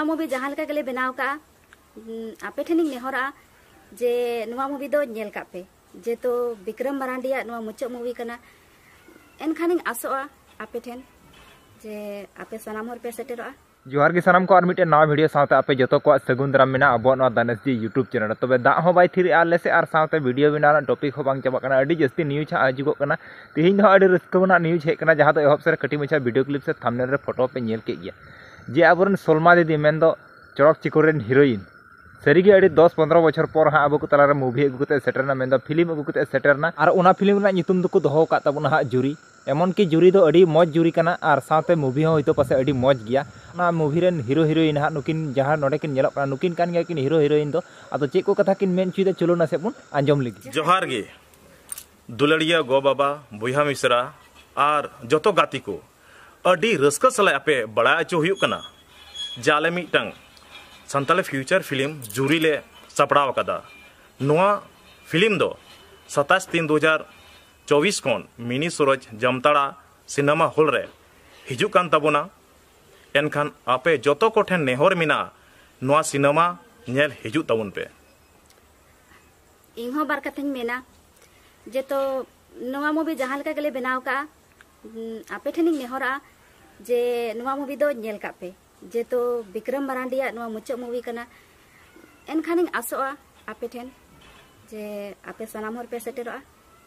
Movie जहाँ लेका गेले बनाव का आपे ठेनिंग नेहरा जे नुआ मूवी दो नेल का पे जे तो विक्रम मरांडिया नुआ मुचाद मूवी कना एनखानिंग आसोआ आपे ठेन जे आपे सनाम हर पे सेटेरोआ। जोहार के सामान को और मिट्टे नवा वीडियो साथ आपे जो को सगुन दाराम में अब दानेस जी यूट्यूब चैनल तब दा हो बै थी आले से और साथ वीडियो बना टॉपिक हो बांग चाबा अड़ी जस्ती न्यूज हजुगो तेहन अड़ी रस्कना न्यूज हेकना जहाँ तो एहब से कटी मछा वीडियो क्लिप से थंबनेल रे फोटो पे नेल के गया जे अब सलमा दीदी मेन दो चड़क चिकोरेन हिरोइन सारिगे अड़ी 10-15 बछर पर हाँ अब को तलारे मूवी अगुते सेटरना मेन दो फिल्म अगुते सेटरना और उना फिल्म ना नितुम दो को दोहो का तबना हाँ जुरी एमन की जुरी दो अड़ी मौज जुरी कना और साथे मूवी हो तो पासे अड़ी मौज गया ना मूवी रेन हीरो हीरोइन हाँ नुकिन जहाँ नोडे किन नेलोक कना नुकिन कान गया किन हीरो हीरोइन दो अदो चेक को कथा किन मेन चुदा चलो ना से बुन आंजम लगी। जोहार गे दुलड़िया गो बाबा बुहा मिश्रा और जतो गाती को अड़ी रस्का सलाय आपे बड़ा अचो हुयुक कना जाले मिटंग संताले फ्यूचर फिल्म जुरी ले सपड़ाव कदा नोआ फिल्म दो 27/3/2024 कोन mini Suraj Jamtara cinema hall रे हिजु कान तबोना एनखान आपे जतो कोठेन नेहर मिना नोआ सिनेमा नेल हिजु तबुन पे। इहो बार कथेन मेना जे तो नोआ मूवी जहाँ लेका गेले बनाव का आपे ठेनिंग नेहरा जे नोआ मूवी दो नेल का पे जे तो विक्रम मरांडिया नुआ मुचाद मूवी कना एनखानिंग आसोआ आपे ठेन जे आपे सनाम हर पे सेटेरोआ।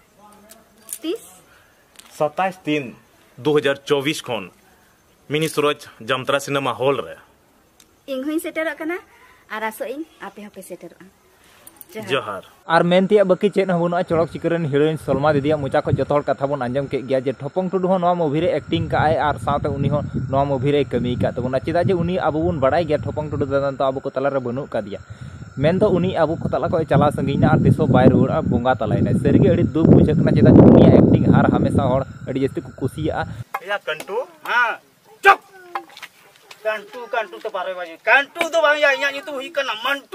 27/3/2024 कोन mini Suraj Jamtara cinema hall रे इंग होई सेटेरो कना और आसो इन आपे हपे सेटेरोआ। जोहार और मेनतिया बाकी चेन हबुना चड़क चिकरन हिरोइन सलमा दीदिया मुचा को जतो कथा बन आंजम के गया जे ठपंग टुडू हो मूवी रे एक्टिंग का और साथे उनी हो नवा मूवी रे कमी का तबना चेदा जे उनी अब बन बड़ाई गया ठपंग टुडू दादा तो अब को तला रे बनु का दिया मेन तो उनी अब को तला को चला संगीना और तिसो बाय रुआ बोंगा तलाइना सरिगे अड़ी दुख बुझकना चेदा जे उनी एक्टिंग हार हमेशा और अड़ी जस्ती को कुसिया या कंटू हां चुप कंटू तो बारे बाजे कंटू तो भाई या नी तो हुई कना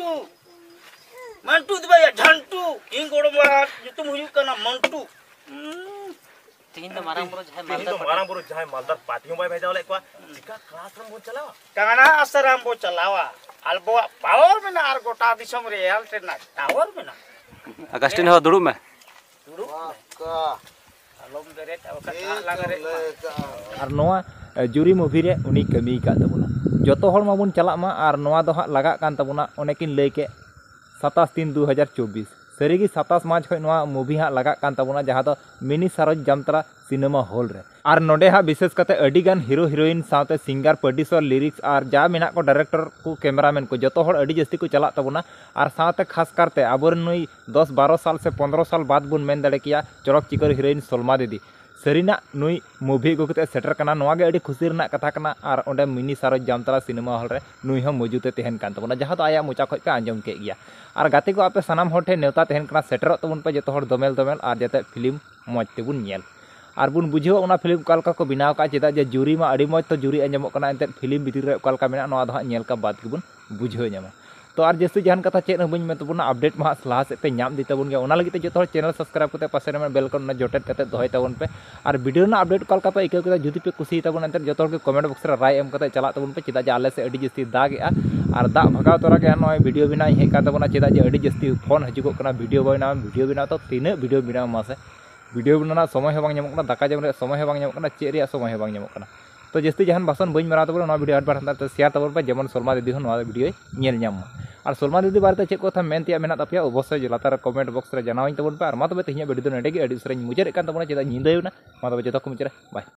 मंटू दे भैया झंटू इन गोड़ मारा तुम हुई कना मंटू तीन तो मारांग बुरु जहां मालदार पार्टी में भेजावले को चिका क्लास रूम बो चलावा काना आसाराम बो चलावा अल्बो पावर में ना आर गोटा दिसम रे हेल ना टावर में ना अगस्टिन हो दुड़ू में का आलम दरे का लगा रे और नोआ जुरी मूवी रे उनी कमी का तबना जतो हर माबुन चला मा और नोआ दो हा लगा कान तबना ओनेकिन लय के 27/3/2024 सारिगे 27 मार्च खो मूवी हाँ लगा कान तबना जहाँ तो mini Suraj Jamtara cinema hall रे और नोडे हाँ विशेष करते अड़ी गान हीरो हीरोइन साथे सिंगर प्रोड्यूसर लिरिक्स और जा मेना को डायरेक्टर को कैमरामैन को जतो हर अड़ी जस्ती को चला तबना और साथे खास करते अब नुई 10-12 साल से 15 साल बाद बुन मेन दड़े किया चड़क चिकर हीरोइन सलमा दीदी सरीना नुई मूवी अगुते सेटर कना नोआ गे अड़ी खुशी रना कथा कना और ओंडे mini Suraj Jamtara cinema hall रे नुई हो मौजूदे तहन कान तबना जहाँ तो आया मुचा खो पे आंजम के गया और गाते को आपे सनाम हर ठे नेवता तहन कना सेटर तबन पे जतो हर दोमेल और जाते फिल्म मौज तेबुन नेल और बुन बुझेव ओना फिल्म कालका को बनाव का चेदा जे जुरी मा अड़ी मौज तो जुरी आंजमो कना एंते फिल्म भीतर रे कालका मेना नोआ दो नेल का बाद के बुन बुझेव ᱧᱟᱢᱟ तो और जैसे जहान कथा चेक बन में तबना अपडेट मा लहा से पे नाम दी तबन गया लगे जो चैनल सब्सक्राइब करते पासे में बेल को जोटेट करते दोहय तबन पे और वीडियो ना अपडेट कल पे इका के जुदी पे कुसी तबन अंतर जो के कमेंट बॉक्स रे राय एम करते चला तबन पे चेदा जे आले से अड़ी जस्ती दागेआ और दा भगाव तोरा के नय वीडियो बिना हे का तबना चेदा जे अड़ी जस्ती फोन हजुगो कना वीडियो बिना तो तीन वीडियो बिना मासे वीडियो बना समय बांग ᱧᱟᱢᱚᱜ कना दाका जम समय बांग ᱧᱟᱢᱚᱜ कना चे रे समय बांग ᱧᱟᱢᱚᱜ कना तो जस्ती जहान बासन बइन मरा तबन वीडियो हट बार तो शेयर तबन पे जेमन सलमा दीदी हो वीडियो नेल ᱧᱟᱢ और सलमा दीदी बारे चेक को मेन तिया मेना तपिया अवश्य लातार कमेंट बॉक्स रे जनावኝ तबन पे और मा तबे तिहिया वीडियो नेडे गे अडी उसरे मुजर कान तबन चेदा निंदायना मा तबे जतो को मुजर बाय।